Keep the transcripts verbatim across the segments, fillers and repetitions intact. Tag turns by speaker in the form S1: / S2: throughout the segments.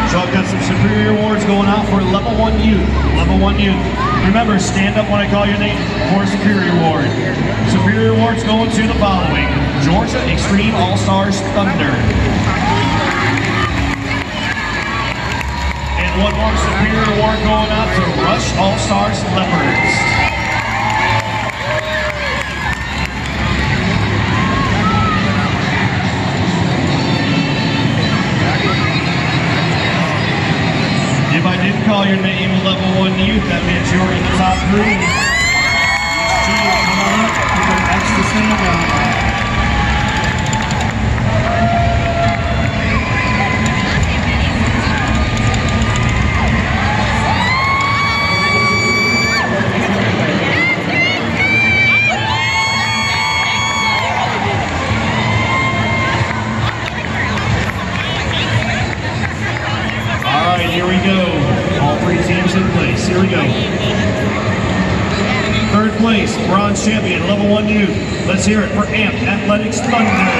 S1: So I've got some superior awards going out for level one youth. Level one youth. Remember, stand up when I call your name for a superior award. Superior awards going to the following: Georgia Extreme All-Stars Thunder. And one more superior award going out to Rush All-Stars Leopards. If I didn't call your name level one youth, that means you're in the top three. Gee, come on up, put the extra stand on. Here we go. All three teams in place. Here we go. Third place, bronze champion, level one youth. Let's hear it for A M P Athletics Thunder.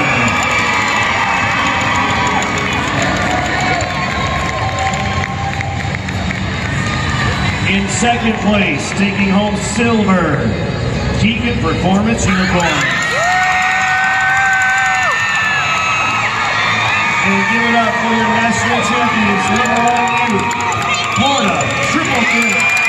S1: In second place, taking home silver, Keegan Performance Unicorns. And give it up for your national champions, level one youth, Florida Triple Threat.